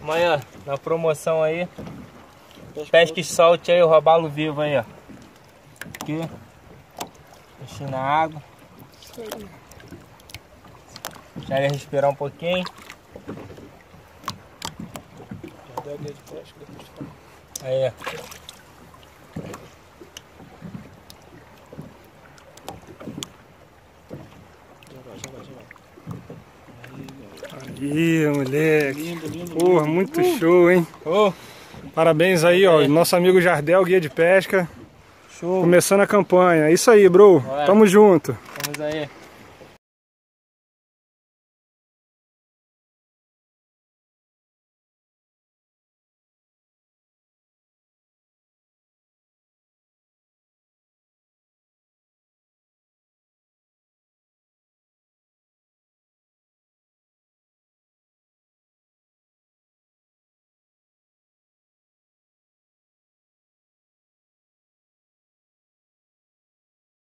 Amanhã, na promoção aí. Pesca e solte aí, o robalo vivo aí, ó. Aqui. Mexi na água. Deixa ele respirar um pouquinho. Aí, ó. Aí, moleque. Lindo. Porra, muito show, hein? Parabéns aí, ó. Nosso amigo Jardel, guia de pesca. Show. Começando a campanha. É isso aí, bro. Ué. Tamo junto. Vamos aí.